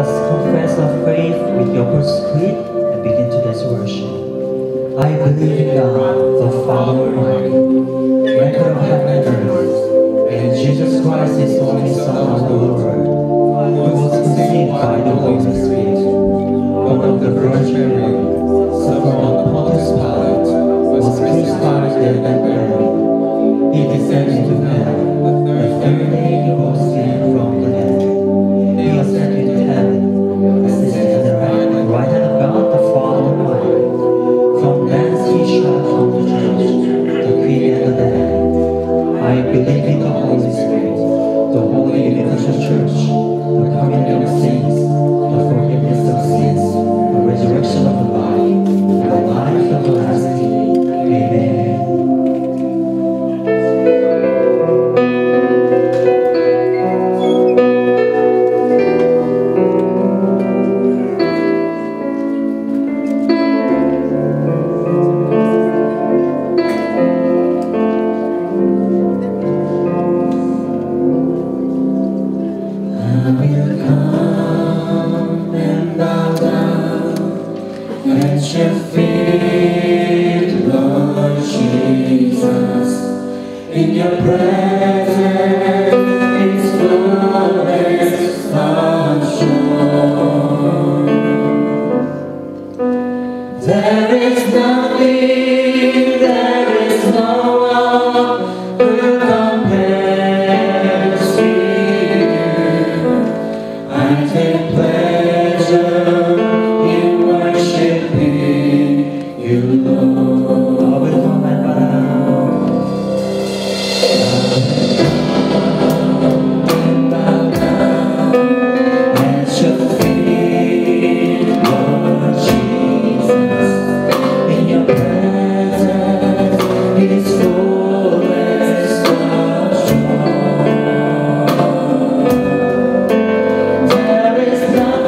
us confess our faith with your first creed and begin today's worship. I believe in God, the Father Almighty, maker of heaven and earth, and Jesus Christ, His only Son, our Lord, who was conceived by the Holy Spirit, born of the Virgin Mary, suffered under Pontius Pilate, was crucified, dead, and buried. He descended into hell. The third day He rose again from the dead. He ascended into heaven, and is at the right hand of God, the Father Almighty. From thence He shall come to judge the quick and the dead. I believe in the Holy Spirit, the holy universal church, the communion of saints, the forgiveness of sins, the resurrection of the body, and the life everlasting. Amen. At your feet, Lord Jesus, in your presence is fullness of joy. There is nothing, there is no one who compares to you. I take pleasure in worshiping you, Lord. At your feet, Lord Jesus, in your presence is fullness of joy. There is nothing.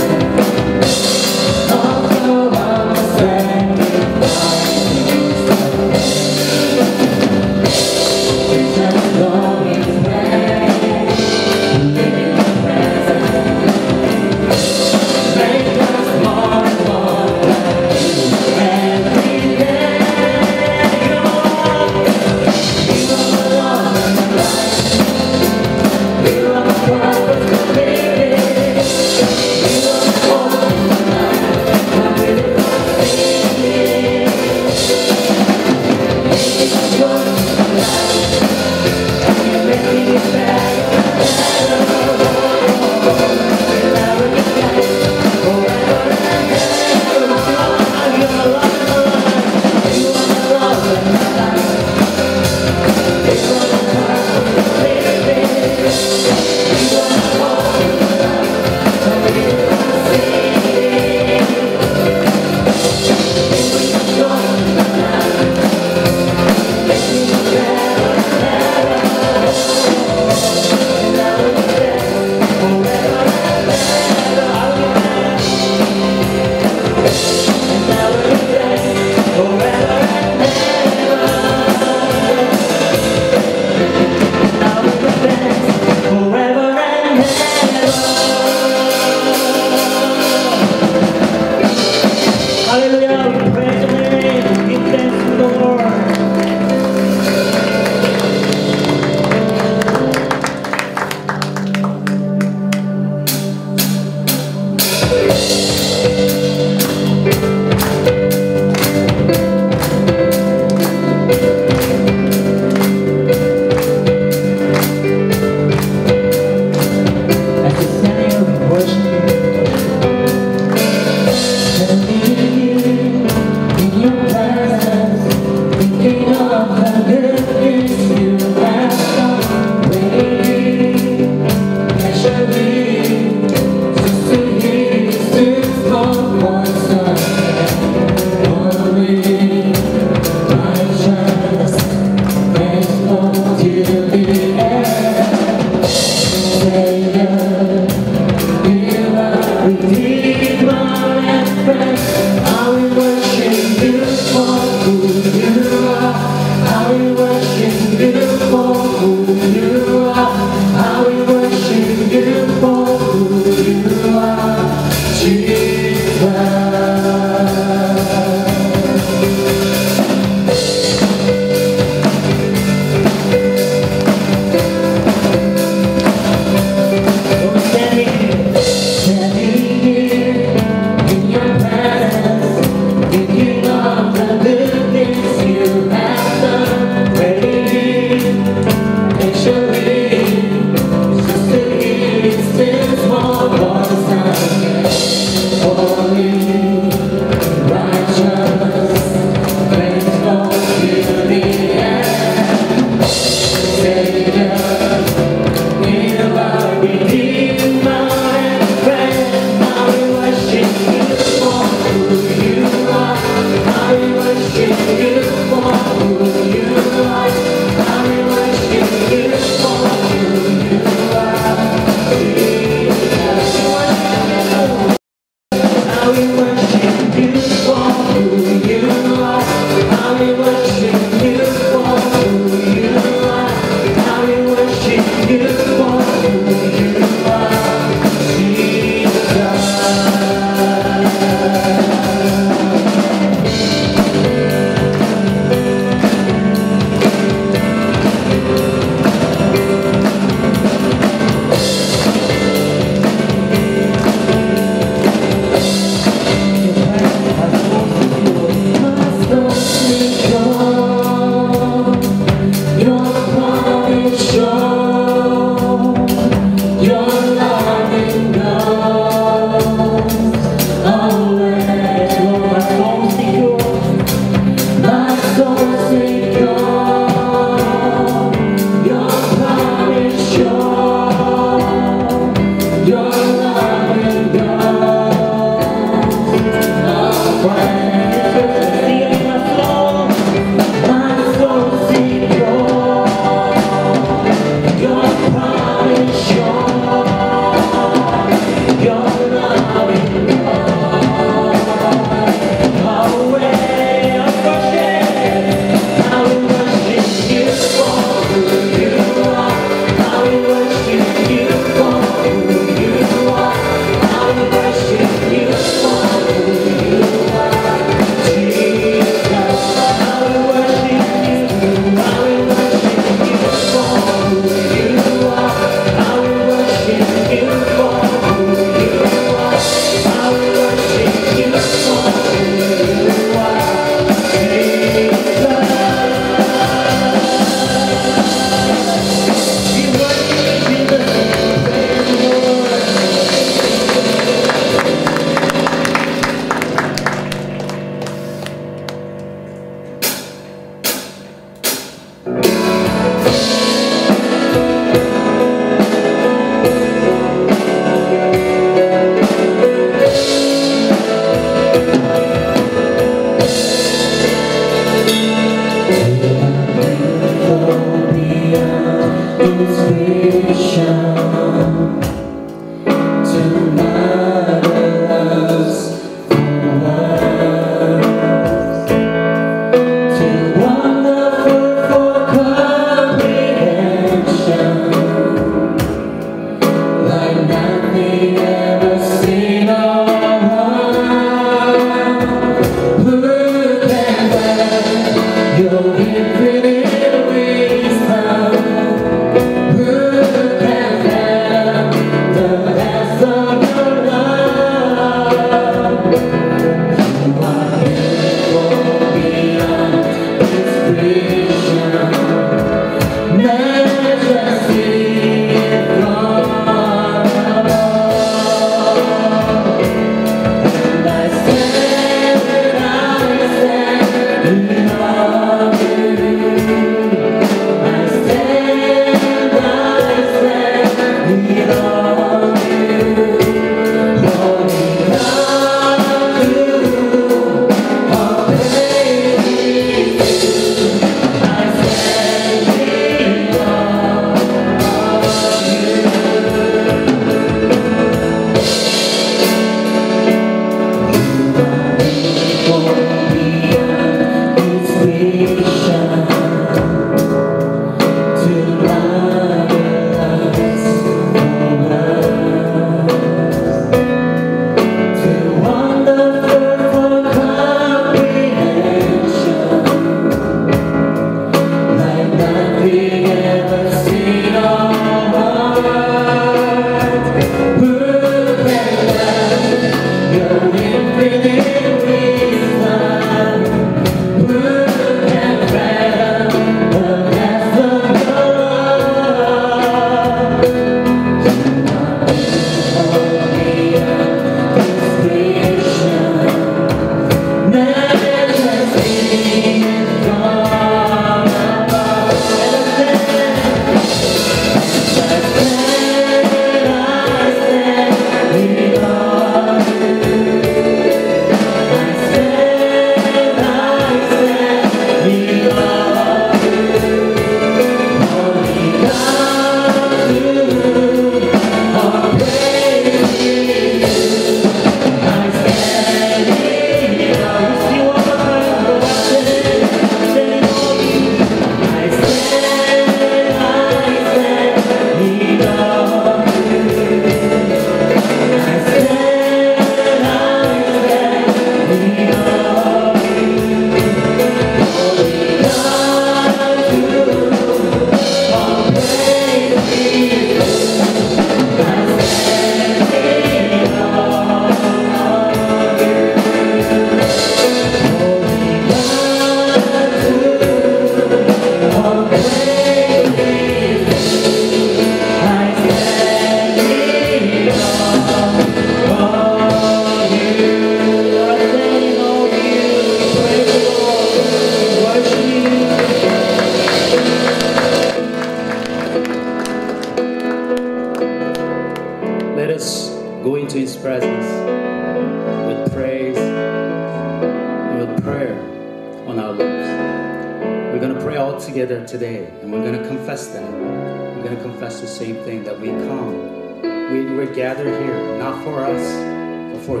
Together today, and we're going to confess that. We're going to confess the same thing, that we come. We're gathered here, not for us, but for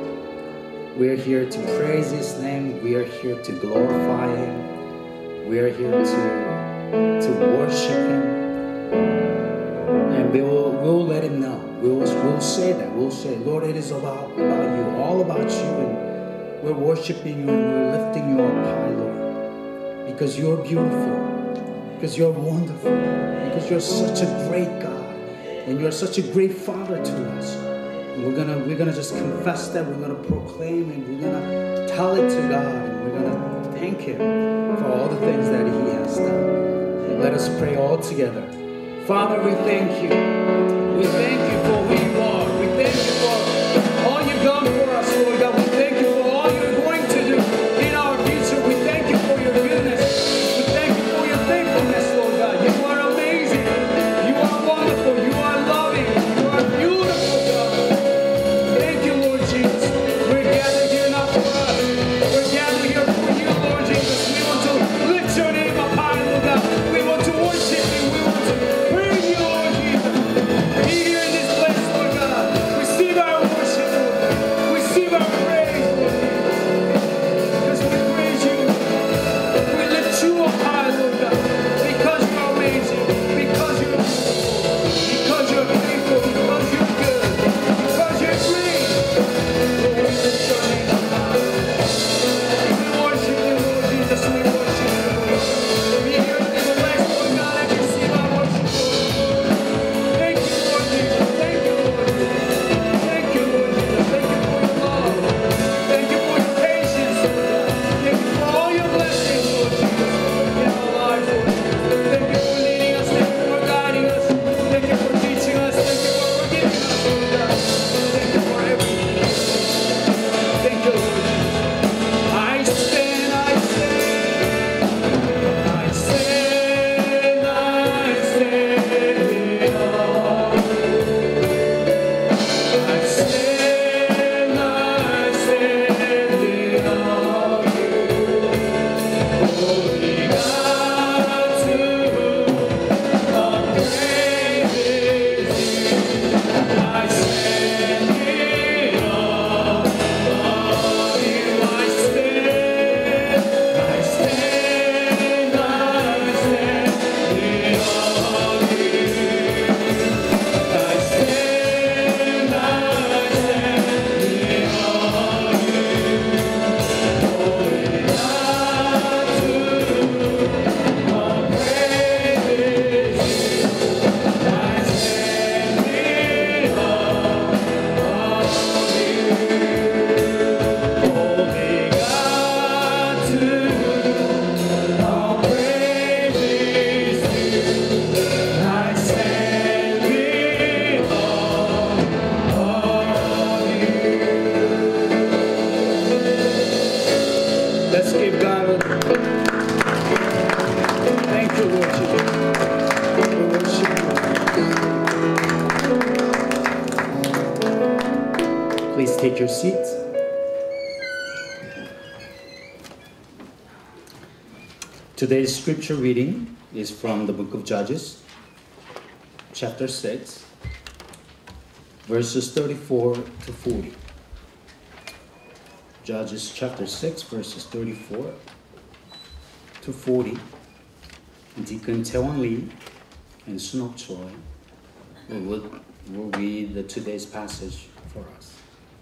God. We're here to praise His name. We are here to glorify Him. We are here to worship Him. And we'll let Him know. We'll say that. We'll say, Lord, it is about you, all about you. And we're worshiping you and we're lifting you up high, Lord. Because you're beautiful, because you're wonderful, because you're such a great God, and you're such a great Father to us. And we're gonna just confess that. We're gonna proclaim it. We're gonna tell it to God, and we're gonna thank Him for all the things that He has done. And let us pray all together. Father, we thank you. We thank you for who you are. We thank you for all you've done for us, Lord God. We thank you for all you're going to do in our future. We thank you for your goodness. We thank you for your faithfulness, Lord God. You are amazing. You are wonderful. You are loving. You are beautiful, God. Thank you, Lord Jesus. We're gathered here not for us. We're gathered here for you, Lord Jesus. We want to lift your name up high, Lord God. We want to worship you. We want to praise take your seats. Today's scripture reading is from the book of Judges, chapter 6, verses 34 to 40. Judges chapter 6, verses 34 to 40. Deacon Taewon Lee and Sunok Choi will read today's passage for us.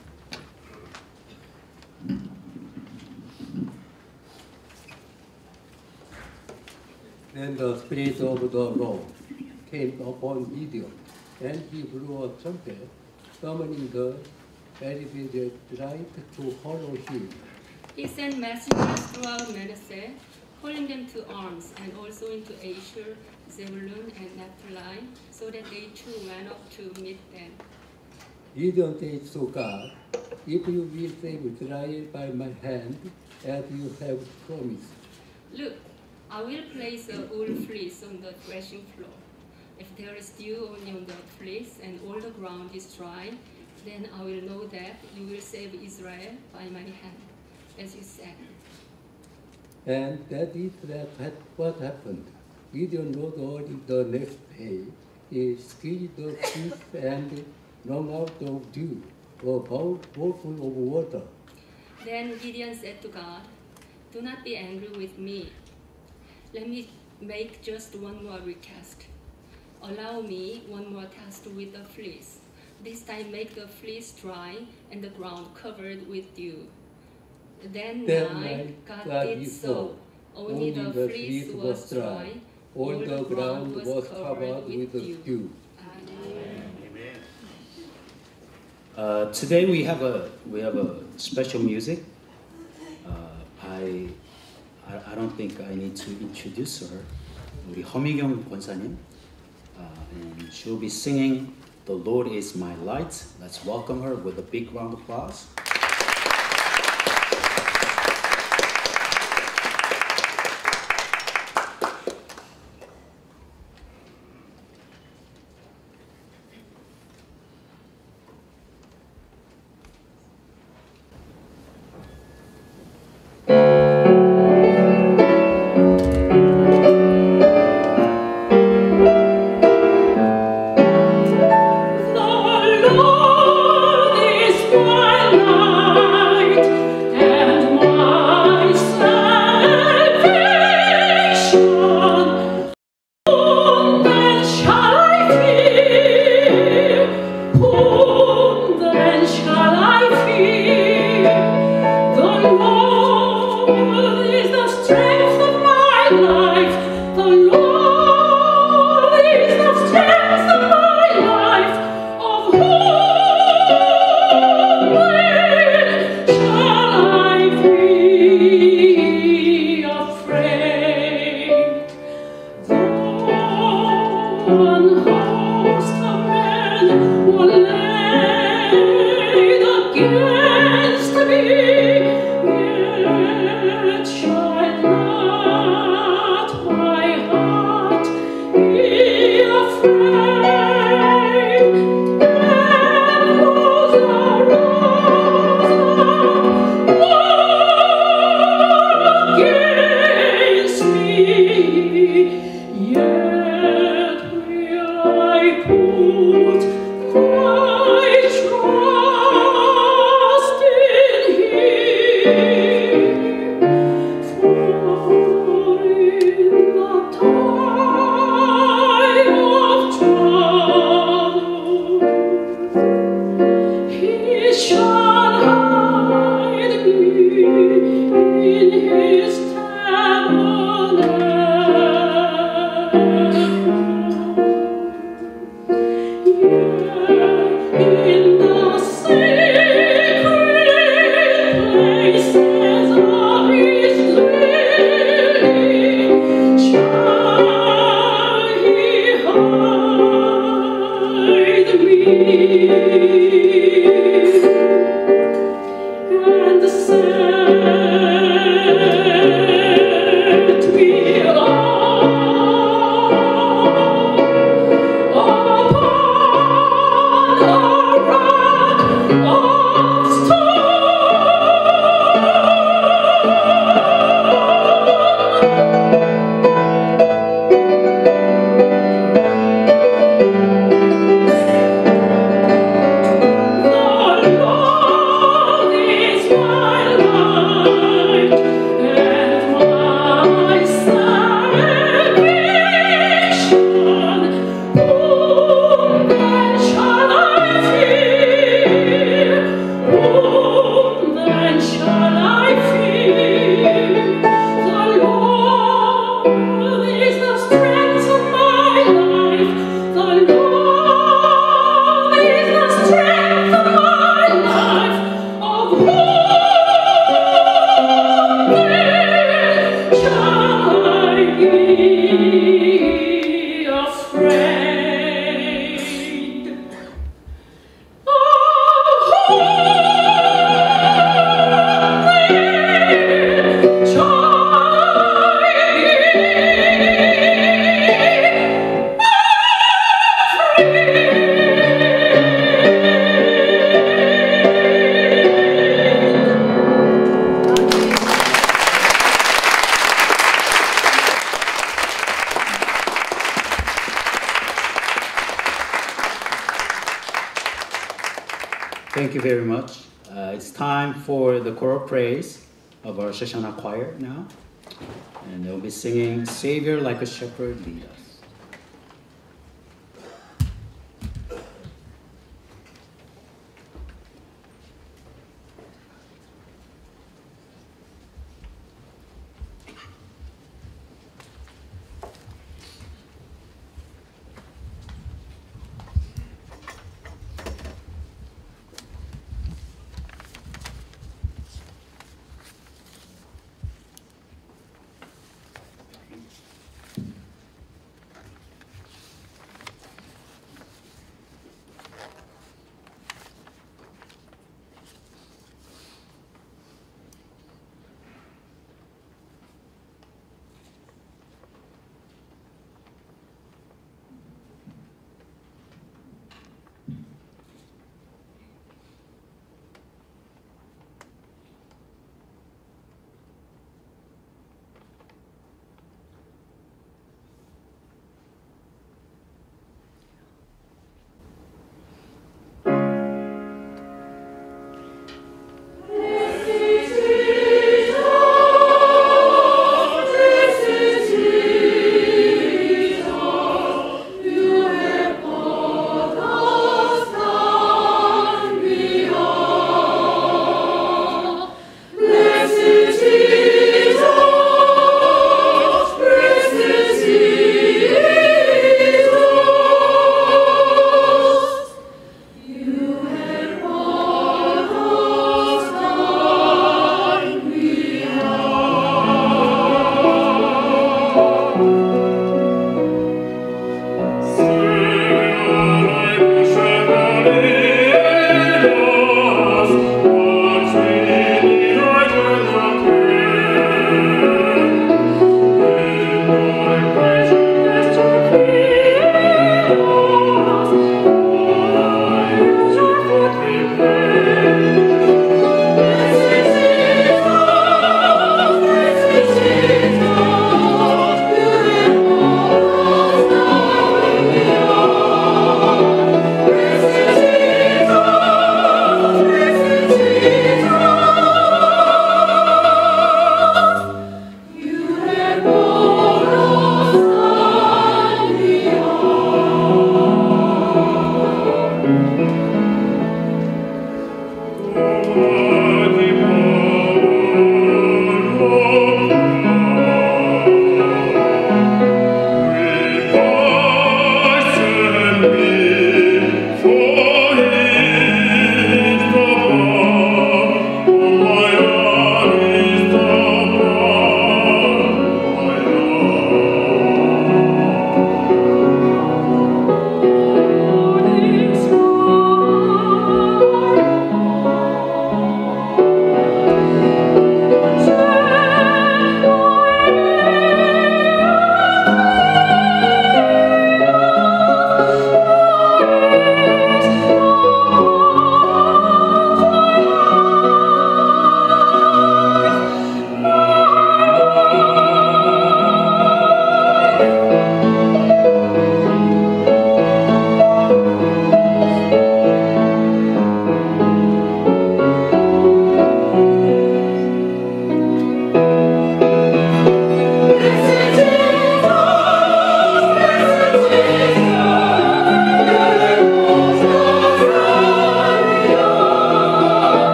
Then the Spirit of the Lord came upon Gideon, and he blew a trumpet, summoning the Israelites to follow him. He sent messengers throughout Manasseh, calling them to arms, and also into Asher, Zebulun, and Naphtali, so that they too went up to meet them. Gideon said to God, "If you will save Israel by my hand, as you have promised, Look, I will place a wool fleece on the threshing floor. If there is dew only on the fleece and all the ground is dry, then I will know that you will save Israel by my hand, as you said." and that is what happened. Gideon rose early the next day. He squeezed the fleece and wrung out the dew, a bowlful of water. Then Gideon said to God, "Do not be angry with me. Let me make just one more request. Allow me one more test with the fleece. This time make the fleece dry and the ground covered with dew." Then God did so. Only the fleece was dry, all the ground was covered with dew. Today we have a special music. I don't think I need to introduce her. 우리 허미경 권사님, and she'll be singing "The Lord Is My Light." Let's welcome her with a big round of applause. Thank you very much. It's time for the choral praise of our Shoshana choir now. And they'll be singing, Savior like a shepherd lead us.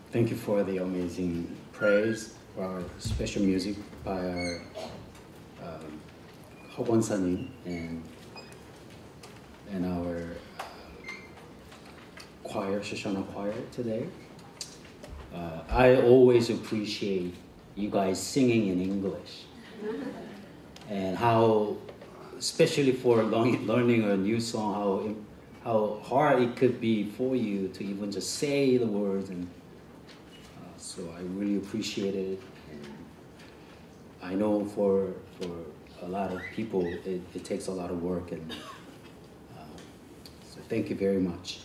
Thank you for the amazing praise, for our special music by our 허권사님 and our choir, Shoshana choir today. I always appreciate you guys singing in English and how, especially for learning a new song, how hard it could be for you to even just say the words, and so I really appreciate it. And I know for a lot of people it takes a lot of work, and so thank you very much.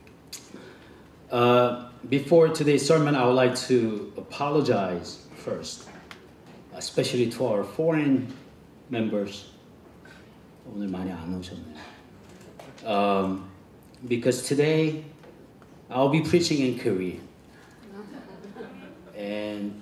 Before today's sermon, I would like to apologize first, especially to our foreign members. 오늘 많이 안 오셨네요. Because today I'll be preaching in Korean, and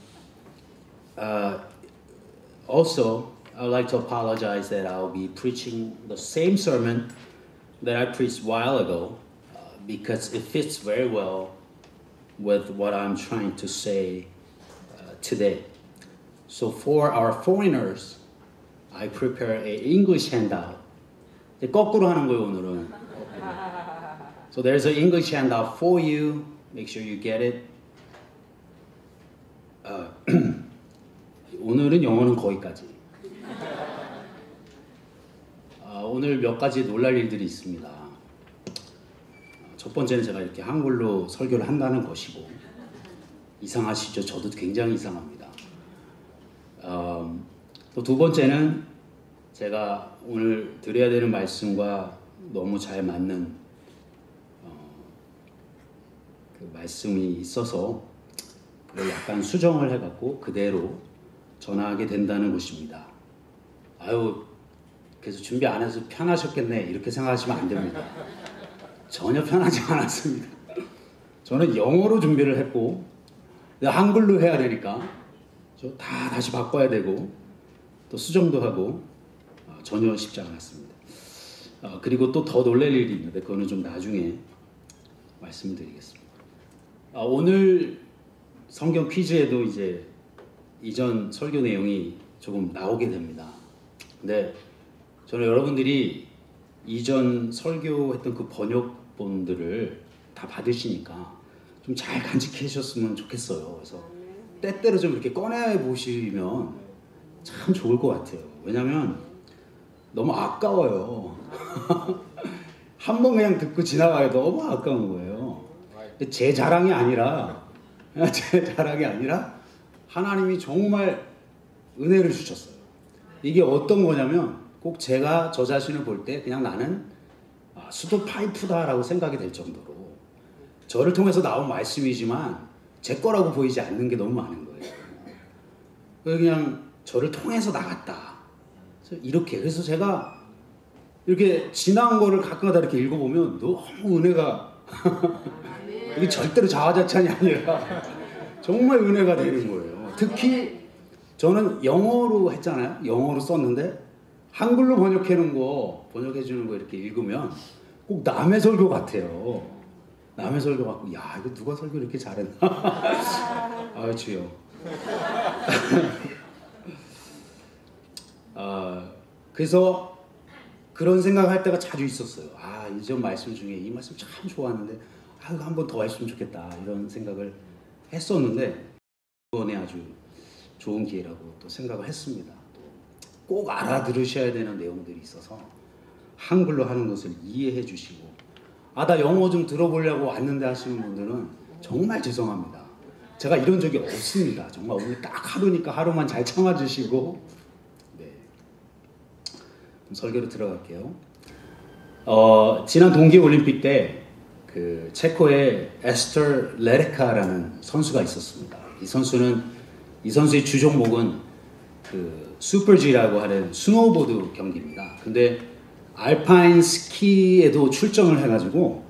also I would like to apologize that I'll be preaching the same sermon that I preached a while ago, because it fits very well with what I'm trying to say today. So for our foreigners, I prepare an English handout. 거꾸로 하는 거예요, 오늘은. So there's an English handout for you. Make sure you get it. 오늘은 영어는 거기까지. 오늘 몇 가지 놀랄 일들이 있습니다. 첫 번째는 제가 이렇게 한글로 설교를 한다는 것이고, 이상하시죠? 저도 굉장히 이상합니다. 또 두 번째는 제가 오늘 드려야 되는 말씀과 너무 잘 맞는 그 말씀이 있어서 그걸 약간 수정을 해갖고 그대로 전하게 된다는 것입니다. 아유, 그래서 준비 안 해서 편하셨겠네 이렇게 생각하시면 안 됩니다. 전혀 편하지 않았습니다. 저는 영어로 준비를 했고 한글로 해야 되니까 저 다 다시 바꿔야 되고 또 수정도 하고 전혀 쉽지 않았습니다. 그리고 또 더 놀랄 일이 있는데 그거는 좀 나중에 말씀을 드리겠습니다. 오늘 성경 퀴즈에도 이제 이전 설교 내용이 조금 나오게 됩니다. 근데 저는 여러분들이 이전 설교했던 그 번역본들을 다 받으시니까 좀 잘 간직해 주셨으면 좋겠어요. 그래서 때때로 좀 이렇게 꺼내 보시면 참 좋을 것 같아요. 왜냐면 너무 아까워요. 한 번 그냥 듣고 지나가요. 너무 아까운 거예요. 제 자랑이 아니라 하나님이 정말 은혜를 주셨어요. 이게 어떤 거냐면 꼭 제가 저 자신을 볼 때 그냥 나는 수도 파이프다라고 생각이 될 정도로 저를 통해서 나온 말씀이지만 제 거라고 보이지 않는 게 너무 많은 거예요. 그냥 저를 통해서 나갔다. 이렇게. 그래서 제가 이렇게 지나온 거를 가끔가다 이렇게 읽어보면 너무 은혜가 이게 절대로 자화자찬이 아니라 정말 은혜가 되는 거예요. 특히 저는 영어로 했잖아요. 영어로 썼는데 한글로 번역해 주는 거 이렇게 읽으면 꼭 남의 설교 같아요. 남의 설교 같고, 야, 이거 누가 설교 이렇게 잘했나? 아, 주여. 그래서 그런 생각할 때가 자주 있었어요. 이전 말씀 중에 이 말씀 참 좋았는데, 이거 한 번 더 했으면 좋겠다. 이런 생각을 했었는데, 이번에 아주 좋은 기회라고 또 생각을 했습니다. 꼭 알아들으셔야 되는 내용들이 있어서 한글로 하는 것을 이해해 주시고, 나 영어 좀 들어보려고 왔는데 하시는 분들은 정말 죄송합니다. 제가 이런 적이 없습니다. 정말 오늘 딱 하루니까 하루만 잘 참아주시고, 네. 설교로 들어갈게요. 지난 동계올림픽 때 그 체코의 에스터 레데카라는 선수가 있었습니다. 이 선수의 주 종목은 그 슈퍼G라고 하는 스노우보드 경기입니다. 근데 알파인 스키에도 출전을 해가지고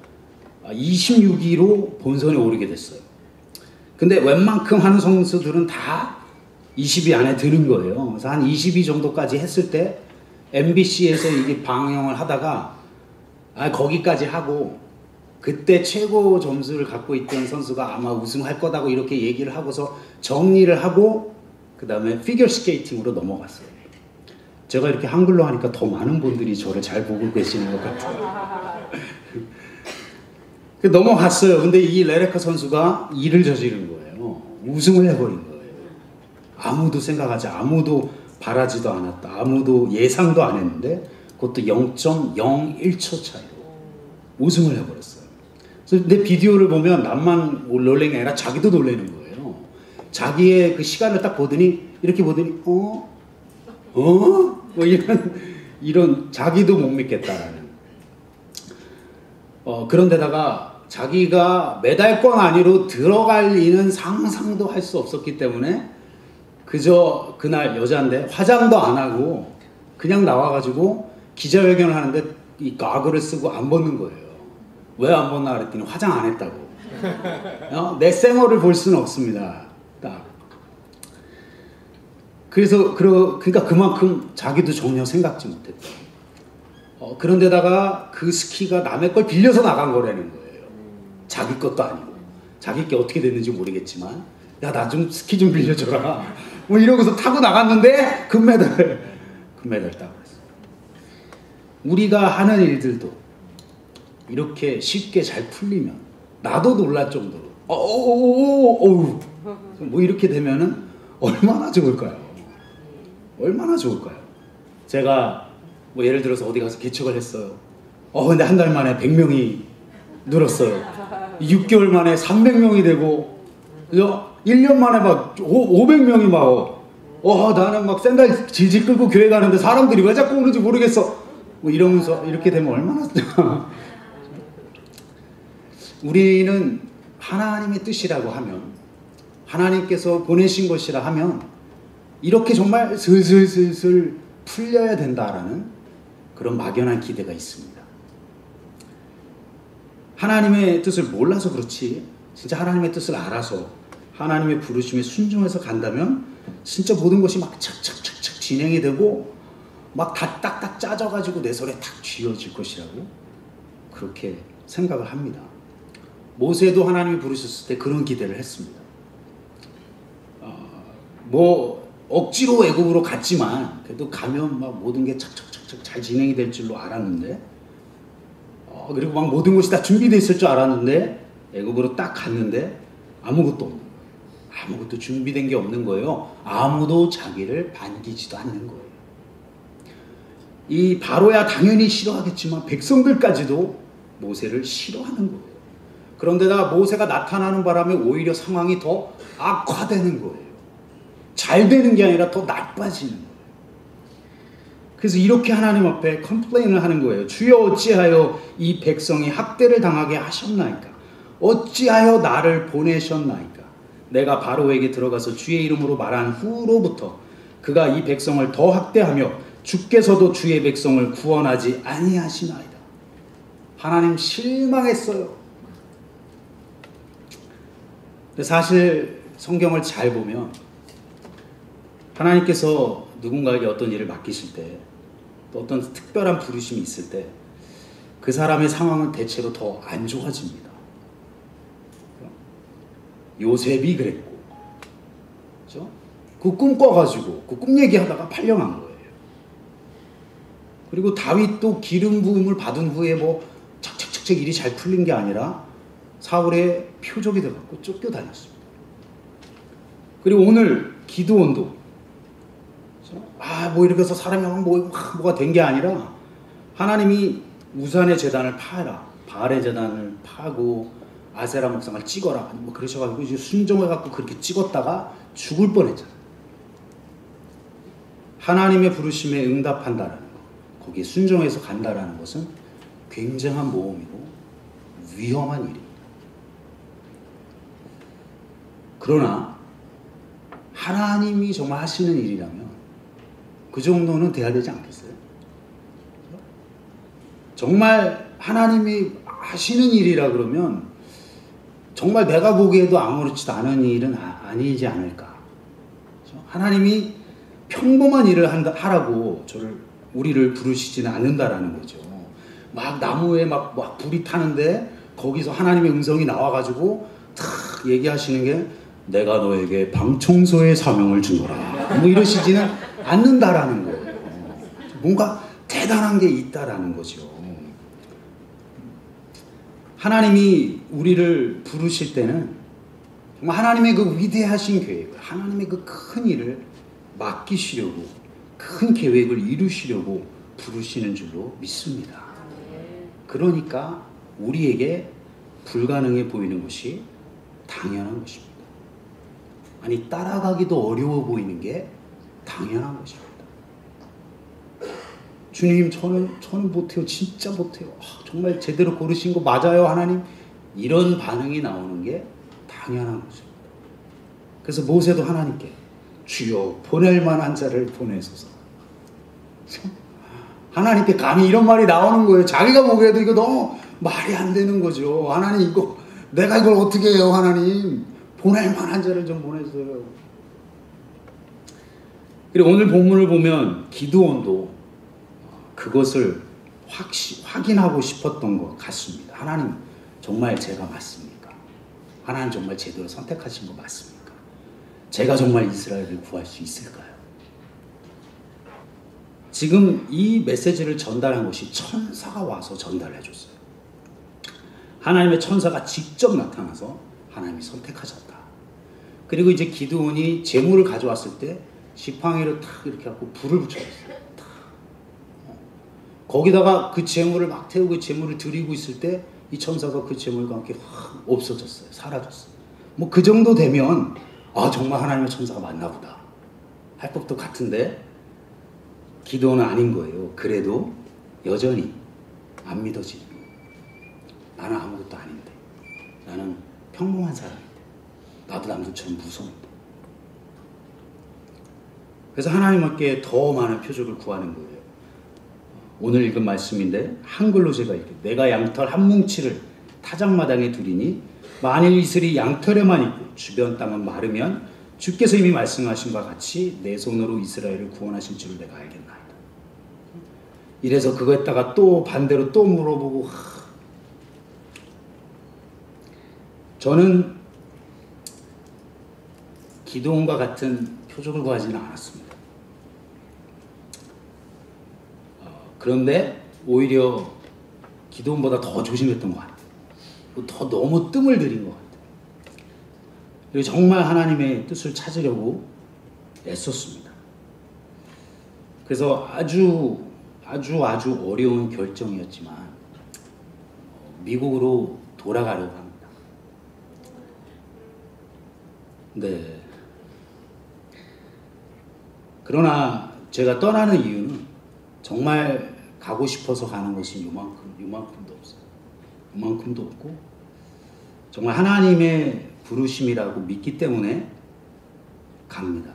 26위로 본선에 오르게 됐어요. 근데 웬만큼 하는 선수들은 다 20위 안에 드는 거예요. 그래서 한 20위 정도까지 했을 때 MBC에서 이게 방영을 하다가 거기까지 하고 그때 최고 점수를 갖고 있던 선수가 아마 우승할 거다고 이렇게 얘기를 하고서 정리를 하고 그 다음에 피겨 스케이팅으로 넘어갔어요. 제가 이렇게 한글로 하니까 더 많은 분들이 저를 잘 보고 계시는 것 같아요. 넘어갔어요. 근데 이 레베카 선수가 일을 저지른 거예요. 우승을 해버린 거예요. 아무도 생각하지, 아무도 바라지도 않았다. 아무도 예상도 안 했는데 그것도 0.01초 차이로 우승을 해버렸어요. 그래서 내 비디오를 보면 남만 놀란 게 아니라 자기도 놀라는 거예요. 자기의 그 시간을 딱 보더니 이렇게 보더니 뭐 이런 자기도 못 믿겠다라는 그런데다가 자기가 메달권 안으로 들어갈 리는 상상도 할 수 없었기 때문에 그저 그날 여자인데 화장도 안 하고 그냥 나와가지고 기자회견을 하는데 이 가글을 쓰고 안 벗는 거예요. 왜 안 벗나 그랬더니 화장 안 했다고. 내 쌩얼을 볼 수는 없습니다. 딱. 그래서 그러니까 그만큼 자기도 전혀 생각지 못했다. 그런데다가 그 스키가 남의 걸 빌려서 나간 거라는 거예요. 자기 것도 아니고. 자기 게 어떻게 됐는지 모르겠지만 야, 나 좀 스키 좀 빌려줘라. 뭐 이러고서 타고 나갔는데 금메달 따고 그랬어요. 우리가 하는 일들도 이렇게 쉽게 잘 풀리면 나도 놀랄 정도로 뭐 이렇게 되면은 얼마나 좋을까요? 얼마나 좋을까요? 제가 뭐 예를 들어서 어디 가서 개척을 했어요. 근데 한 달 만에 100명이 늘었어요. 6개월 만에 300명이 되고 1년 만에 막 500명이 막 나는 막 샌들 질질 끌고 교회 가는데 사람들이 왜 자꾸 오는지 모르겠어. 뭐 이러면서 이렇게 되면 얼마나 우리는 하나님의 뜻이라고 하면 하나님께서 보내신 것이라 하면 이렇게 정말 슬슬 풀려야 된다라는 그런 막연한 기대가 있습니다. 하나님의 뜻을 몰라서 그렇지 진짜 하나님의 뜻을 알아서 하나님의 부르심에 순종해서 간다면 진짜 모든 것이 막 착착착착 진행이 되고 막 다 딱딱 짜져가지고 내 손에 탁 쥐어질 것이라고 그렇게 생각을 합니다. 모세도 하나님이 부르셨을 때 그런 기대를 했습니다. 뭐 억지로 애굽으로 갔지만 그래도 가면 막 모든 게 착착착착 잘 진행이 될 줄로 알았는데 그리고 막 모든 것이 다 준비되어 있을 줄 알았는데 애굽으로 딱 갔는데 아무것도 없는 거예요. 아무것도 준비된 게 없는 거예요. 아무도 자기를 반기지도 않는 거예요. 이 바로야 당연히 싫어하겠지만 백성들까지도 모세를 싫어하는 거예요. 그런데다가 모세가 나타나는 바람에 오히려 상황이 더 악화되는 거예요. 잘 되는 게 아니라 더 나빠지는 거예요. 그래서 이렇게 하나님 앞에 컴플레인을 하는 거예요. 주여 어찌하여 이 백성이 학대를 당하게 하셨나이까? 어찌하여 나를 보내셨나이까? 내가 바로에게 들어가서 주의 이름으로 말한 후로부터 그가 이 백성을 더 학대하며 주께서도 주의 백성을 구원하지 아니하시나이다. 하나님 실망했어요. 근데 사실 성경을 잘 보면 하나님께서 누군가에게 어떤 일을 맡기실 때 또 어떤 특별한 부르심이 있을 때 그 사람의 상황은 대체로 더 안 좋아집니다. 요셉이 그랬고, 그렇죠? 그 꿈 꿔가지고 그 꿈 얘기하다가 팔려간 거예요. 그리고 다윗도 기름 부음을 받은 후에 뭐 착착착착 일이 잘 풀린 게 아니라 사울의 표적이 돼갖고 쫓겨다녔습니다. 그리고 오늘 기드온도 뭐 이렇게 해서 사람이 뭐가 된 게 아니라 하나님이 우산의 제단을 파라, 바알의 제단을 파고 아세라 목상을 찍어라 뭐 그러셔가지고 이제 순종해갖고 그렇게 찍었다가 죽을 뻔했잖아요. 하나님의 부르심에 응답한다라는 것, 거기에 순종해서 간다라는 것은 굉장한 모험이고 위험한 일입니다. 그러나 하나님이 정말 하시는 일이라면 그 정도는 돼야 되지 않겠어요? 정말 하나님이 하시는 일이라 그러면 정말 내가 보기에도 아무렇지도 않은 일은 아니지 않을까. 하나님이 평범한 일을 하라고 우리를 부르시지는 않는다라는 거죠. 막 나무에 막 불이 타는데 거기서 하나님의 음성이 나와가지고 탁 얘기하시는 게 내가 너에게 방 청소의 사명을 주노라 뭐 이러시지는 않는다라는 거예요. 뭔가 대단한 게 있다라는 거죠. 하나님이 우리를 부르실 때는 정말 하나님의 그 위대하신 계획, 하나님의 그 큰 일을 맡기시려고, 큰 계획을 이루시려고 부르시는 줄로 믿습니다. 그러니까 우리에게 불가능해 보이는 것이 당연한 것입니다. 아니, 따라가기도 어려워 보이는 게 당연한 것입니다. 주님, 저는 못해요. 진짜 못해요. 정말 제대로 고르신 거 맞아요, 하나님? 이런 반응이 나오는 게 당연한 것입니다. 그래서 모세도 하나님께 주여 보낼 만한 자를 보내소서. 하나님께 감히 이런 말이 나오는 거예요. 자기가 보기에도 이거 너무 말이 안 되는 거죠. 하나님, 이거 내가 이걸 어떻게 해요, 하나님? 보낼 만한 자를 좀 보내줘요. 그리고 오늘 본문을 보면 기드온도 그것을 확인하고 싶었던 것 같습니다. 하나님, 정말 제가 맞습니까? 하나님 정말 제대로 선택하신 거 맞습니까? 제가 정말 이스라엘을 구할 수 있을까요? 지금 이 메시지를 전달한 것이 천사가 와서 전달해 줬어요. 하나님의 천사가 직접 나타나서 하나님이 선택하셨다. 그리고 이제 기드온이 재물을 가져왔을 때 지팡이를 탁 이렇게 하고 불을 붙여줬어요. 거기다가 그 재물을 막 태우고 재물을 드리고 있을 때 이 천사가 그 재물과 함께 확 없어졌어요. 사라졌어요. 뭐 그 정도 되면 정말 하나님의 천사가 맞나 보다 할 법도 같은데 기도는 아닌 거예요. 그래도 여전히 안 믿어지는 거예요. 나는 아무것도 아닌데, 나는 평범한 사람인데, 나도 남들처럼 무서운데. 그래서 하나님께 더 많은 표적을 구하는 거예요. 오늘 읽은 말씀인데 한글로 제가 이렇게 내가 양털 한 뭉치를 타작마당에 두리니 만일 이슬이 양털에만 있고 주변 땅은 마르면 주께서 이미 말씀하신 바와 같이 내 손으로 이스라엘을 구원하실 줄을 내가 알겠나이다. 이래서 그거에다가 또 반대로 또 물어보고 저는 기드온과 같은 표적을 구하지는 않았습니다. 그런데 오히려 기드온보다 더 조심했던 것 같아요. 더 너무 뜸을 들인 것 같아요. 그리고 정말 하나님의 뜻을 찾으려고 애썼습니다. 그래서 아주 어려운 결정이었지만 미국으로 돌아가려고 합니다. 네. 그러나 제가 떠나는 이유는 정말 가고 싶어서 가는 것은 요만큼도 없어요. 요만큼도 없고 정말 하나님의 부르심이라고 믿기 때문에 갑니다.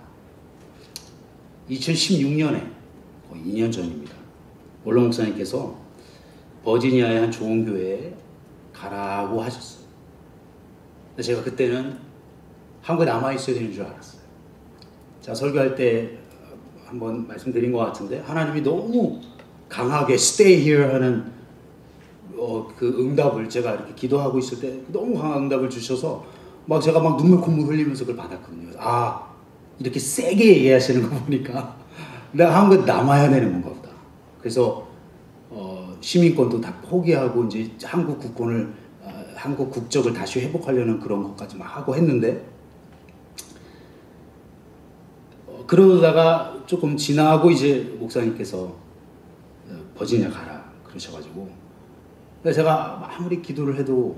2016년에 거의 2년 전입니다. 원로 목사님께서 버지니아의 한 좋은 교회에 가라고 하셨어요. 근데 제가 그때는 한국에 남아있어야 되는 줄 알았어요. 제가 설교할 때 한번 말씀드린 것 같은데 하나님이 너무 강하게 stay here 하는 그 응답을 제가 이렇게 기도하고 있을 때 너무 강한 응답을 주셔서 제가 눈물 콧물 흘리면서 그걸 받았거든요. 이렇게 세게 얘기하시는 거 보니까 내가 한국에 남아야 되는 건가 보다. 그래서 시민권도 다 포기하고 이제 한국 국적을 다시 회복하려는 그런 것까지 막 하고 했는데 그러다가 조금 지나고 이제 목사님께서 버지니아 가라 그러셔가지고 근데 제가 아무리 기도를 해도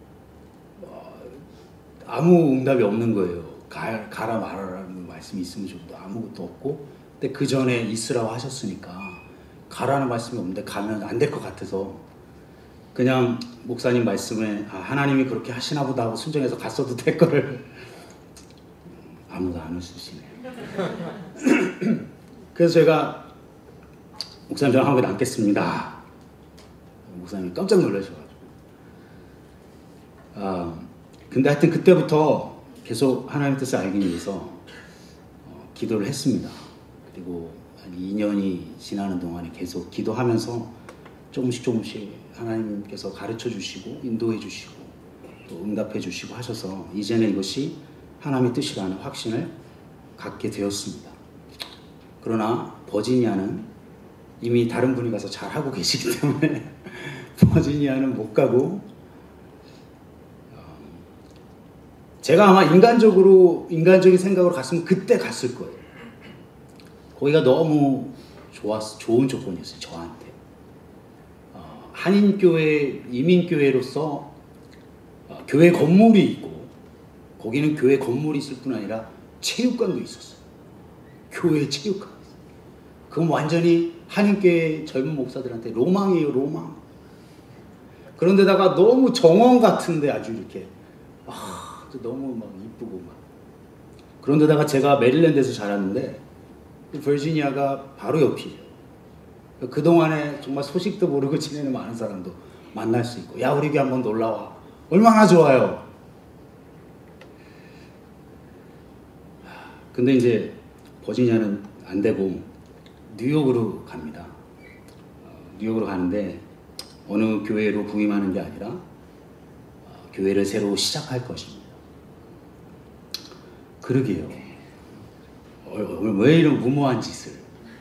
아무 응답이 없는 거예요. 가라 말아라는 말씀이 있으면 좋도 아무것도 없고 근데 그 전에 있으라고 하셨으니까 가라는 말씀이 없는데 가면 안 될 것 같아서 그냥 목사님 말씀에 하나님이 그렇게 하시나 보다 하고 순종해서 갔어도 될 거를 아무도 안 웃으시네요. 그래서 제가 목사님 저는 한국에 남겠습니다. 목사님이 깜짝 놀라셔가지고 근데 하여튼 그때부터 계속 하나님 뜻을 알기 위해서 기도를 했습니다. 그리고 한 2년이 지나는 동안에 계속 기도하면서 조금씩 하나님께서 가르쳐 주시고 인도해 주시고 또 응답해 주시고 하셔서 이제는 이것이 하나님의 뜻이라는 확신을 갖게 되었습니다. 그러나 버지니아는 이미 다른 분이 가서 잘하고 계시기 때문에 버지니아는 못 가고, 제가 아마 인간적인 생각으로 갔으면 그때 갔을 거예요. 거기가 너무 좋은 조건이었어요, 저한테. 한인교회, 이민교회로서 교회 건물이 있고, 거기는 교회 건물이 있을 뿐 아니라 체육관도 있었어요. 교회 체육관. 그건 완전히 한인교회 젊은 목사들한테 로망이에요, 로망. 그런데다가 너무 정원 같은데 아주 이렇게 너무 막 이쁘고 막. 그런데다가 제가 메릴랜드에서 자랐는데 버지니아가 바로 옆이에요. 그동안에 정말 소식도 모르고 지내는 많은 사람도 만날 수 있고, 야, 우리 교회 한번 놀러와. 얼마나 좋아요. 근데 이제 버지니아는 안 되고 뉴욕으로 갑니다. 뉴욕으로 가는데 어느 교회로 부임하는 게 아니라 교회를 새로 시작할 것입니다. 그러게요. 왜 이런 무모한 짓을.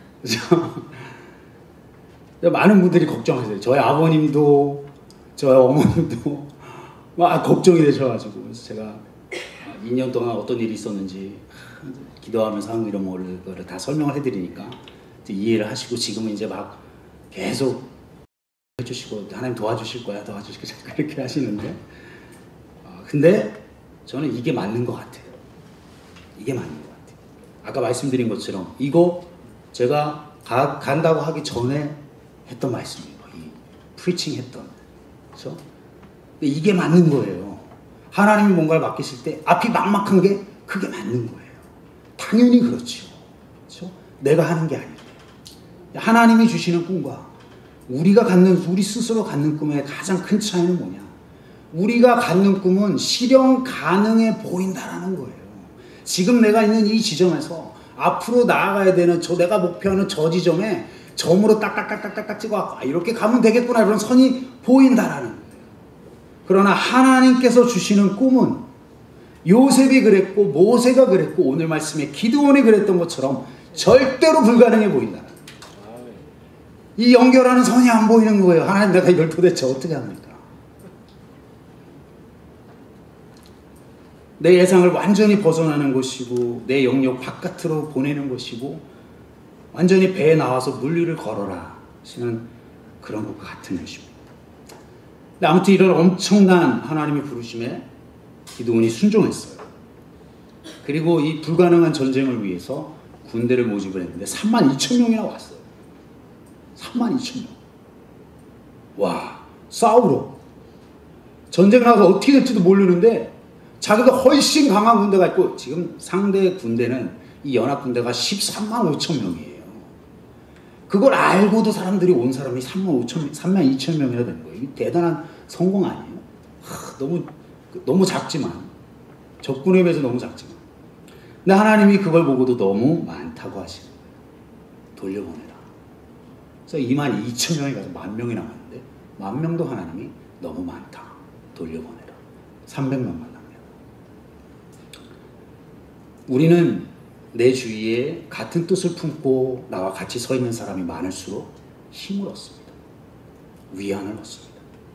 많은 분들이 걱정하세요. 저희 아버님도 저희 어머님도 막 걱정이 되셔가지고, 그래서 제가 2년 동안 어떤 일이 있었는지 기도하면서 이런 거를 다 설명을 해드리니까 이제 이해를 하시고, 지금은 이제 막 계속 해주시고, 하나님 도와주실 거야, 도와주실 거야, 그렇게 하시는데, 근데 저는 이게 맞는 것 같아요. 이게 맞는 것 같아요. 아까 말씀드린 것처럼 이거 제가 간다고 하기 전에 했던 말씀이에요. 이 프리칭 했던. 그렇죠? 근데 이게 맞는 거예요. 하나님이 뭔가를 맡기실 때 앞이 막막한 게 그게 맞는 거예요. 당연히 그렇죠. 그렇죠? 내가 하는 게 아닌데. 하나님이 주시는 꿈과 우리 스스로 갖는 꿈의 가장 큰 차이는 뭐냐? 우리가 갖는 꿈은 실현 가능해 보인다라는 거예요. 지금 내가 있는 이 지점에서 앞으로 나아가야 되는 내가 목표하는 저 지점에 점으로 딱딱딱딱딱 찍어 이렇게 가면 되겠구나, 이런 선이 보인다라는 거예요. 그러나 하나님께서 주시는 꿈은 요셉이 그랬고 모세가 그랬고 오늘 말씀에 기드온이 그랬던 것처럼 절대로 불가능해 보인다는 거예요. 이 연결하는 선이 안 보이는 거예요. 하나님, 내가 이걸 도대체 어떻게 합니까? 내 예상을 완전히 벗어나는 것이고 내 영역 바깥으로 보내는 것이고 완전히 배에 나와서 물류를 걸어라 하시는 그런 것과 같은 것입니다. 근데 아무튼 이런 엄청난 하나님의 부르심에 기드온이 순종했어요. 그리고 이 불가능한 전쟁을 위해서 군대를 모집을 했는데 32,000명이나 왔어요. 32,000명. 와, 싸우러. 전쟁 나가서 어떻게 될지도 모르는데 자기가 훨씬 강한 군대가 있고, 지금 상대 군대는 이 연합군대가 13만 5천 명이에요. 그걸 알고도 사람들이 온 사람이 3만 2천 명이나 되는 거예요. 이게 대단한 성공 아니에요? 너무 작지만, 적군에 비해서 너무 작지만. 근데 하나님이 그걸 보고도 너무 많다고 하시는 거예요. 돌려보내라. 그래서 2만 2천 명이 가서 10,000명이 남았는데 10,000명도 하나님이 너무 많다, 돌려보내라. 300명만 남겨라. 우리는 내 주위에 같은 뜻을 품고 나와 같이 서 있는 사람이 많을수록 힘을 얻습니다. 위안을 얻습니다.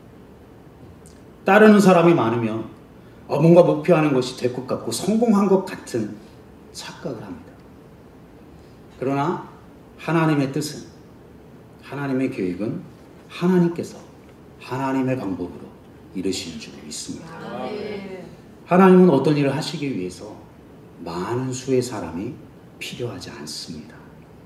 따르는 사람이 많으면 뭔가 목표하는 것이 될 것 같고 성공한 것 같은 착각을 합니다. 그러나 하나님의 뜻은, 하나님의 계획은 하나님께서 하나님의 방법으로 이루시는 줄 믿습니다. 하나님은 어떤 일을 하시기 위해서 많은 수의 사람이 필요하지 않습니다.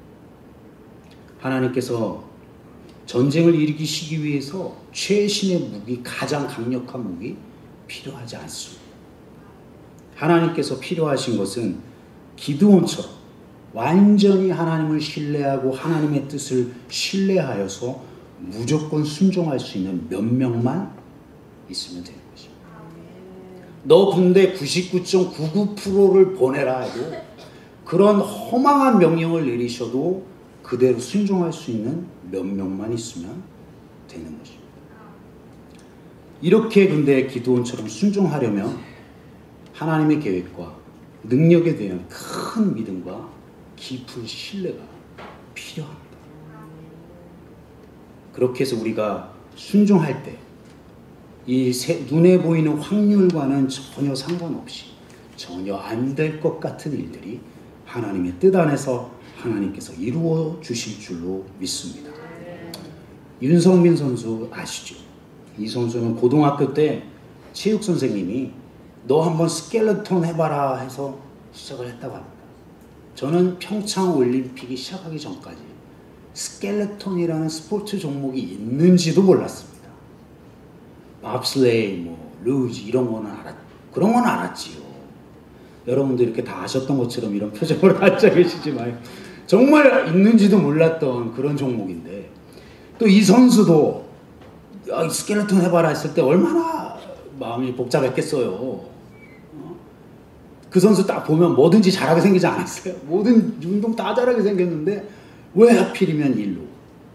하나님께서 전쟁을 일으키시기 위해서 최신의 무기, 가장 강력한 무기 필요하지 않습니다. 하나님께서 필요하신 것은 기드온처럼 완전히 하나님을 신뢰하고 하나님의 뜻을 신뢰하여서 무조건 순종할 수 있는 몇 명만 있으면 되는 것입니다. 너 군대 99.99%를 보내라 해도 그런 허망한 명령을 내리셔도 그대로 순종할 수 있는 몇 명만 있으면 되는 것입니다. 이렇게 근데 기드온처럼 순종하려면 하나님의 계획과 능력에 대한 큰 믿음과 깊은 신뢰가 필요합니다. 그렇게 해서 우리가 순종할 때 이 눈에 보이는 확률과는 전혀 상관없이 전혀 안 될 것 같은 일들이 하나님의 뜻 안에서 하나님께서 이루어 주실 줄로 믿습니다. 윤성민 선수 아시죠? 이 선수는 고등학교 때 체육 선생님이 너 한번 스켈레톤 해봐라 해서 시작을 했다고 합니다. 저는 평창 올림픽이 시작하기 전까지 스켈레톤이라는 스포츠 종목이 있는지도 몰랐습니다. 밥슬레이, 루지 이런 거는 그런 건 알았지요. 여러분도 이렇게 다 아셨던 것처럼 이런 표정을 앉아 계시지만 정말 있는지도 몰랐던 그런 종목인데 또 이 선수도 스켈레톤 해봐라 했을 때 얼마나 마음이 복잡했겠어요. 그 선수 딱 보면 뭐든지 잘하게 생기지 않았어요. 모든 운동 다 잘하게 생겼는데 왜 하필이면 일로?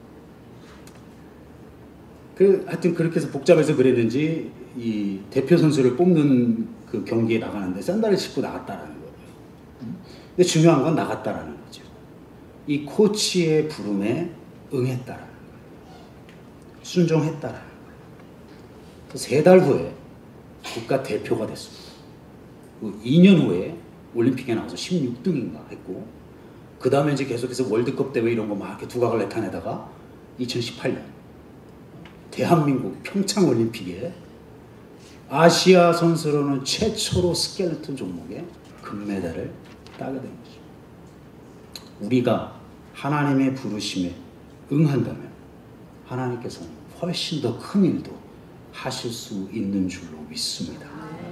하여튼 그렇게 해서 복잡해서 그랬는지 이 대표 선수를 뽑는 그 경기에 나가는데 샌들을 신고 나갔다라는 거예요. 근데 중요한 건 나갔다라는 거죠. 이 코치의 부름에 응했다라는 거예요. 순종했다라는 거예요. 3달 후에 국가 대표가 됐습니다. 2년 후에 올림픽에 나와서 16등인가 했고 그 다음에 이제 계속해서 월드컵 대회 이런 거 막 이렇게 두각을 나타내다가 2018년 대한민국 평창 올림픽에 아시아 선수로는 최초로 스켈레톤 종목에 금메달을 따게 된 거죠. 우리가 하나님의 부르심에 응한다면 하나님께서는 훨씬 더 큰 일도 하실 수 있는 줄로 믿습니다.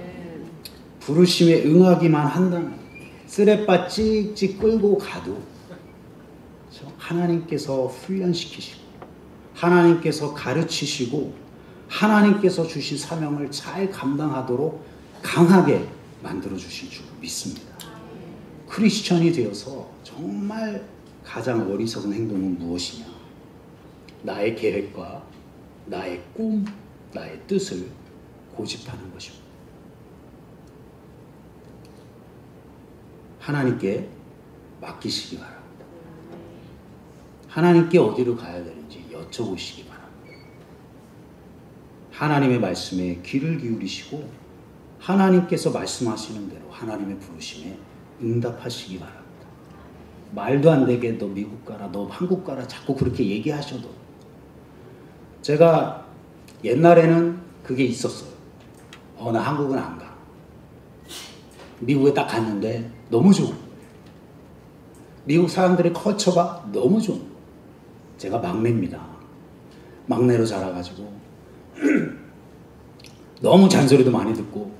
부르심에 응하기만 한다면 쓰레빠 찍찍 끌고 가도 하나님께서 훈련시키시고 하나님께서 가르치시고 하나님께서 주신 사명을 잘 감당하도록 강하게 만들어 주실 줄 믿습니다. 크리스천이 되어서 정말 가장 어리석은 행동은 무엇이냐? 나의 계획과 나의 꿈, 나의 뜻을 고집하는 것입니다. 하나님께 맡기시기 바랍니다. 하나님께 어디로 가야 되는지 여쭤보시기 바랍니다. 하나님의 말씀에 귀를 기울이시고 하나님께서 말씀하시는 대로 하나님의 부르심에 응답하시기 바랍니다. 말도 안 되게 너 미국 가라, 너 한국 가라 자꾸 그렇게 얘기하셔도 제가 옛날에는 그게 있었어요. 나 한국은 안 가. 미국에 딱 갔는데 너무 좋은 거예요. 미국 사람들의 컬처가 너무 좋은 거예요. 제가 막내입니다. 막내로 자라가지고 너무 잔소리도 많이 듣고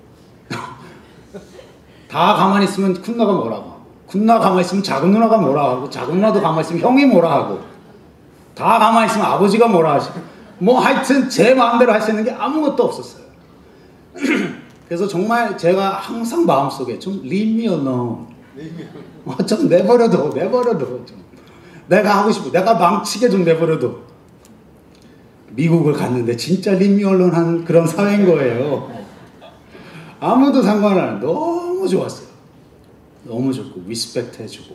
다 가만히 있으면 큰 누나가 뭐라고 하고 큰 누나 가만히 있으면 작은 누나가 뭐라 하고 작은 누나도 가만히 있으면 형이 뭐라 하고 다 가만히 있으면 아버지가 뭐라 하시고 하여튼 제 마음대로 할 수 있는 게 아무것도 없었어요. 그래서 정말 제가 항상 마음속에 좀 leave me alone. 좀 내버려둬 좀. 내가 하고 싶어. 내가 망치게 좀 내버려둬. 미국을 갔는데 진짜 leave me alone 한 그런 사회인 거예요. 아무도 상관 안 해요. 너무 좋았어요. 너무 좋고 리스펙트 해주고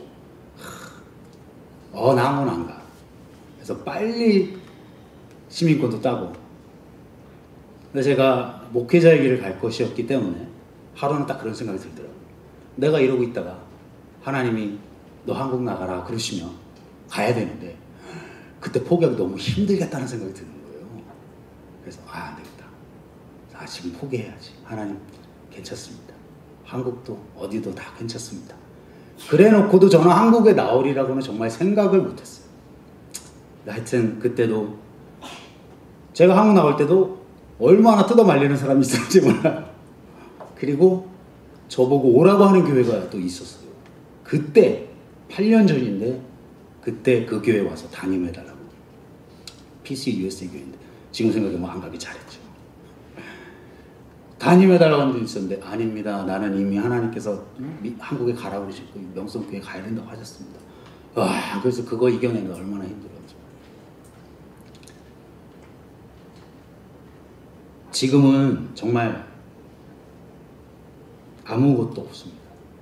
나는 안 가. 그래서 빨리 시민권도 따고 근데 제가 목회자의 길을 갈 것이었기 때문에 하루는 딱 그런 생각이 들더라고요. 내가 이러고 있다가 하나님이 너 한국 나가라 그러시면 가야 되는데 그때 포기하기 너무 힘들겠다는 생각이 드는 거예요. 그래서 안 되겠다. 지금 포기해야지. 하나님 괜찮습니다. 한국도 어디도 다 괜찮습니다. 그래 놓고도 저는 한국에 나오리라고는 정말 생각을 못했어요. 하여튼 그때도 제가 한국 나올 때도 얼마나 뜯어 말리는 사람이 있었는지 몰라요. 그리고 저보고 오라고 하는 교회가 또 있었어요. 그때 8년 전인데 그때 그 교회 와서 담임해달라고. PC USA 교회인데 지금 생각해보면 안 가기 잘했죠. 담임해달라고 하는 데 있었는데 아닙니다. 나는 이미 하나님께서 한국에 가라고 그러시고 명성교회 가야 된다고 하셨습니다. 그래서 그거 이겨내는 게 얼마나 힘들었죠. 지금은 정말 아무것도 없습니다.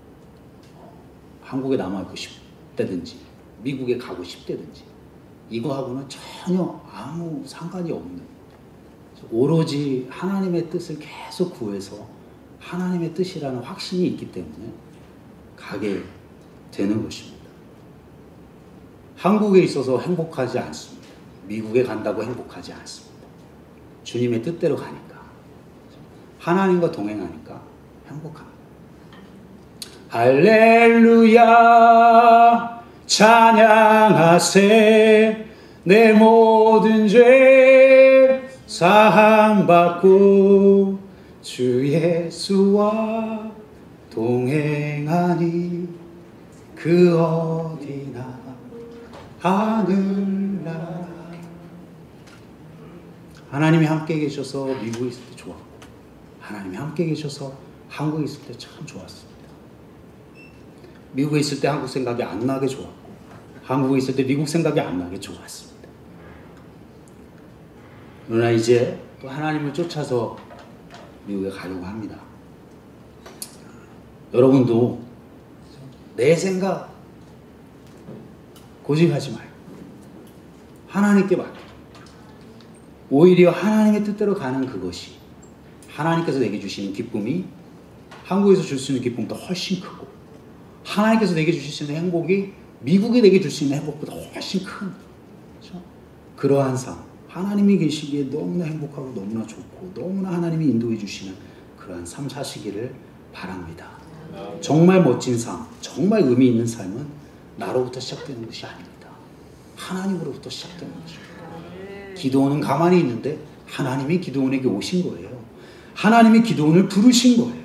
한국에 남아있고 싶다든지 미국에 가고 싶다든지 이거하고는 전혀 아무 상관이 없는, 오로지 하나님의 뜻을 계속 구해서 하나님의 뜻이라는 확신이 있기 때문에 가게 되는 것입니다. 한국에 있어서 행복하지 않습니다. 미국에 간다고 행복하지 않습니다. 주님의 뜻대로 가니까, 하나님과 동행하니까 행복합니다. 할렐루야 찬양하세. 내 모든 죄 사함받고 주 예수와 동행하니 그 어디나 하늘나라. 하나님이 함께 계셔서 미국에 있을 때 좋았고, 하나님이 함께 계셔서 한국에 있을 때 참 좋았습니다. 미국에 있을 때 한국 생각이 안 나게 좋았고, 한국에 있을 때 미국 생각이 안 나게 좋았습니다. 그러나 이제 또 하나님을 쫓아서 미국에 가려고 합니다. 여러분도 내 생각 고집하지 말고 하나님께 맡겨. 오히려 하나님의 뜻대로 가는 그것이 하나님께서 내게 주시는 기쁨이 한국에서 줄 수 있는 기쁨보다 훨씬 크고, 하나님께서 내게 주실 수 있는 행복이 미국에 내게 줄 수 있는 행복보다 훨씬 큰, 그렇죠? 그러한 삶, 하나님이 계시기에 너무나 행복하고 너무나 좋고 너무나 하나님이 인도해 주시는 그러한 삶 사시기를 바랍니다. 정말 멋진 삶, 정말 의미 있는 삶은 나로부터 시작되는 것이 아닙니다. 하나님으로부터 시작되는 것입니다. 기도원은 가만히 있는데 하나님이 기도원에게 오신 거예요. 하나님이 기도원을 부르신 거예요.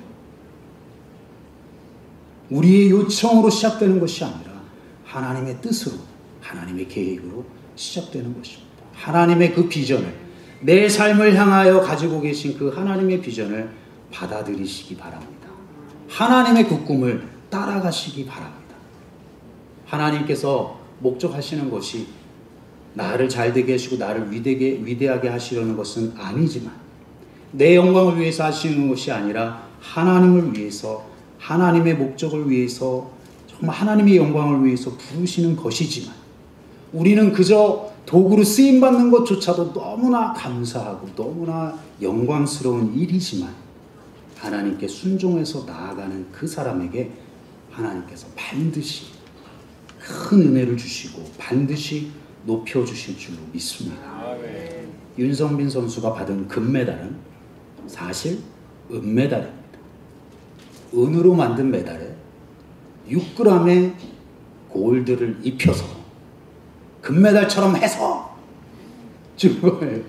우리의 요청으로 시작되는 것이 아니라 하나님의 뜻으로, 하나님의 계획으로 시작되는 것입니다. 하나님의 그 비전을, 내 삶을 향하여 가지고 계신 그 하나님의 비전을 받아들이시기 바랍니다. 하나님의 그 꿈을 따라가시기 바랍니다. 하나님께서 목적하시는 것이 나를 잘되게 하시고 나를 위대하게 하시려는 것은 아니지만, 내 영광을 위해서 하시는 것이 아니라 하나님을 위해서, 하나님의 목적을 위해서, 정말 하나님의 영광을 위해서 부르시는 것이지만, 우리는 그저 도구로 쓰임받는 것조차도 너무나 감사하고 너무나 영광스러운 일이지만, 하나님께 순종해서 나아가는 그 사람에게 하나님께서 반드시 큰 은혜를 주시고 반드시 높여주실 줄로 믿습니다. 윤성빈 선수가 받은 금메달은 사실 은메달입니다. 은으로 만든 메달에 6g의 골드를 입혀서 금메달처럼 해서 준 거예요.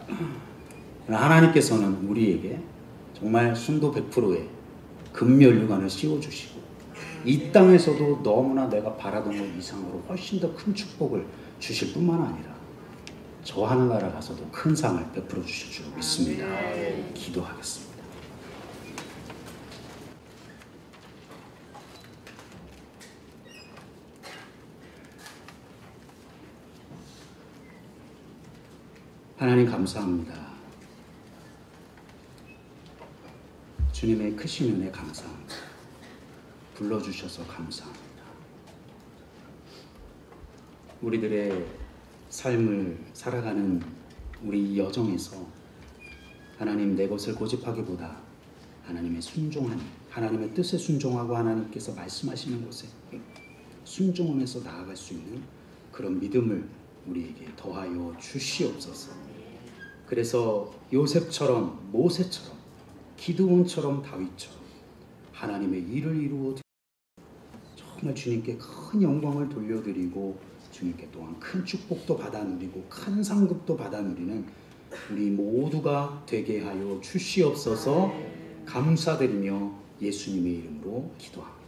하나님께서는 우리에게 정말 순도 100%의 금면류관을 씌워주시고, 이 땅에서도 너무나 내가 바라던 것 이상으로 훨씬 더 큰 축복을 주실 뿐만 아니라 저 하늘나라 가서도 큰 상을 베풀어 주실 줄 믿습니다. 기도하겠습니다. 하나님 감사합니다. 주님의 크신 은혜 감사합니다. 불러주셔서 감사합니다. 우리들의 삶을 살아가는 우리 여정에서 하나님 내 것을 고집하기보다 하나님의 순종하는, 하나님의 뜻에 순종하고 하나님께서 말씀하시는 곳에 순종하면서 나아갈 수 있는 그런 믿음을 우리에게 더하여 주시옵소서. 그래서 요셉처럼, 모세처럼, 기드온처럼, 다윗처럼 하나님의 일을 이루어 정말 주님께 큰 영광을 돌려드리고 주님께 또한 큰 축복도 받아 누리고 큰 상급도 받아 누리는 우리 모두가 되게 하여 주시옵소서. 감사드리며 예수님의 이름으로 기도합니다.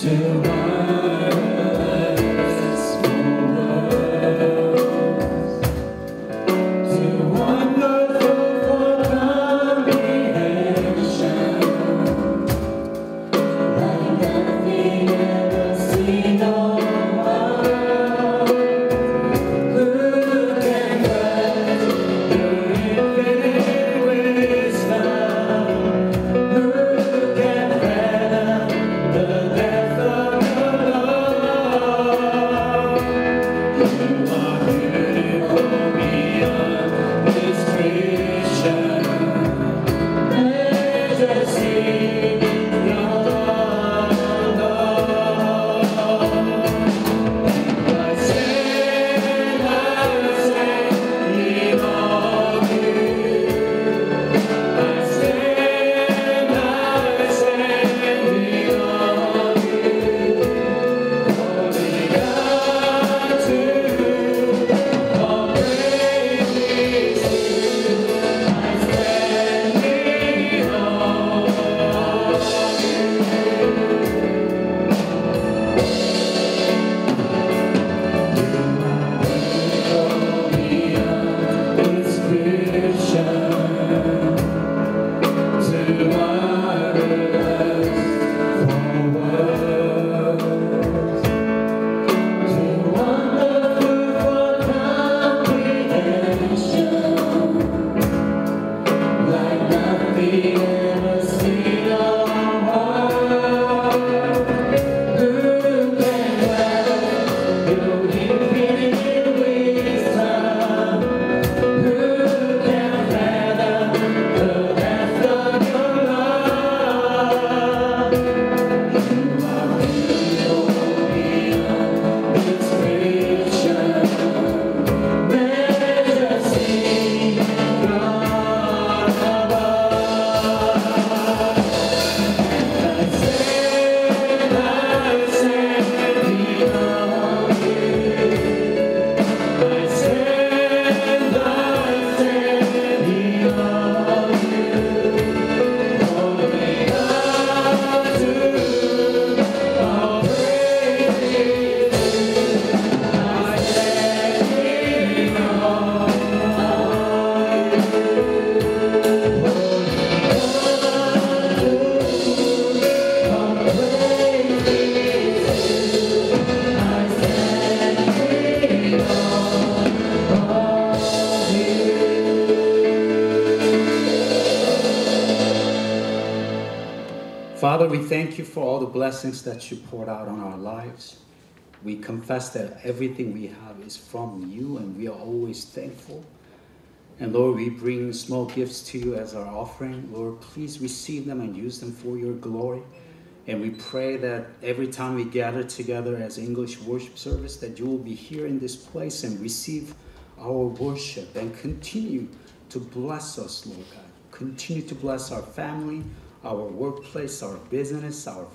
Father, we thank you for all the blessings that you poured out on our lives. We confess that everything we have is from you, and we are always thankful. And Lord, we bring small gifts to you as our offering. Lord, please receive them and use them for your glory. And we pray that every time we gather together as English worship service, that you will be here in this place and receive our worship and continue to bless us, Lord God. Continue to bless our family, our workplace, our business, our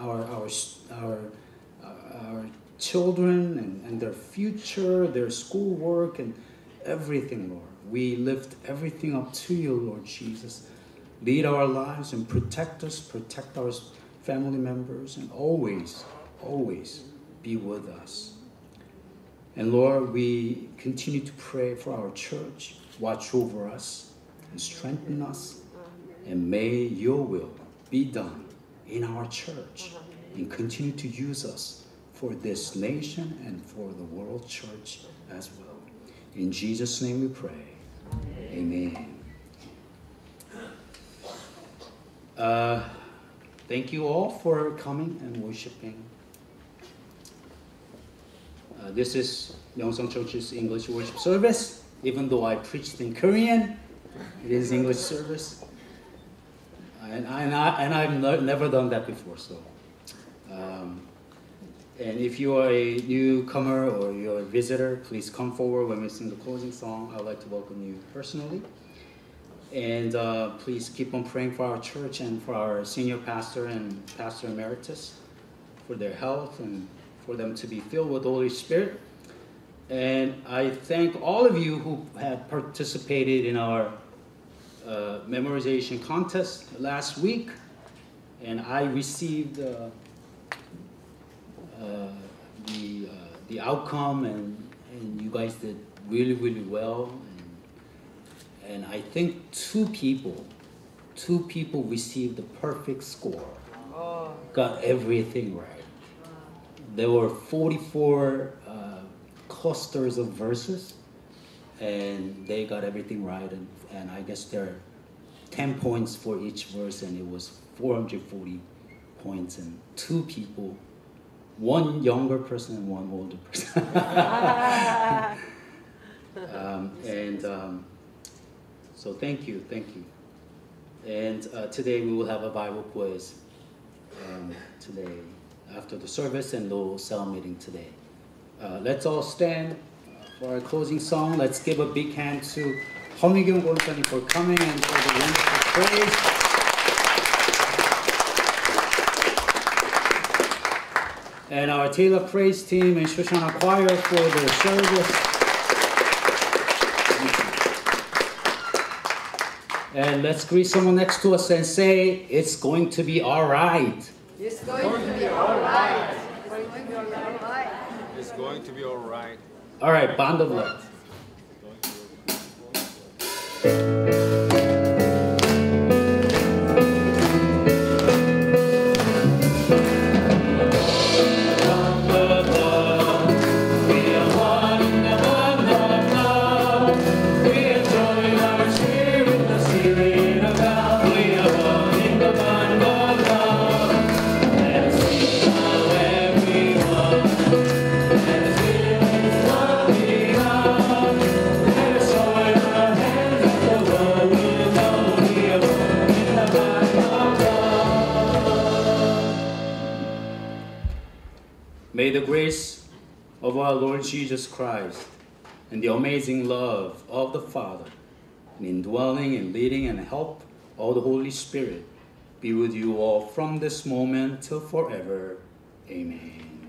children and their future, their schoolwork, and everything, Lord. We lift everything up to you, Lord Jesus. Lead our lives and protect us, protect our family members, and always, always be with us. And Lord, we continue to pray for our church. Watch over us and strengthen us. And may your will be done in our church. And continue to use us for this nation and for the world church as well. In Jesus' name we pray. Amen. Thank you all for coming and worshiping. This is Yongseong Church's English worship service. Even though I preached in Korean, it is English service. And I've never done that before. So, and if you are a newcomer or you're a visitor, please come forward when we sing the closing song. I'd like to welcome you personally. And please keep on praying for our church and for our senior pastor and pastor emeritus for their health and for them to be filled with the Holy Spirit. And I thank all of you who have participated in our memorization contest last week. And I received the outcome, and you guys did really well. And I think two people received the perfect score. Got everything right. There were 44 clusters of verses, and they got everything right. And I guess there are 10 points for each verse, and it was 440 points. And two people, one younger person and one older person. So thank you. And today we will have a Bible quiz today after the service, and no cell meeting today. Let's all stand for our closing song. Let's give a big hand to 허미경 권사님 for coming and for the wonderful praise. And our Taylor praise team and Shoshana choir for their service. And let's greet someone next to us and say, it's going to be all right. It's going to be all right. It's going to be all right. All right, Band of Love. May the grace of our Lord Jesus Christ and the amazing love of the Father and indwelling and leading and help of the Holy Spirit be with you all from this moment till forever. Amen.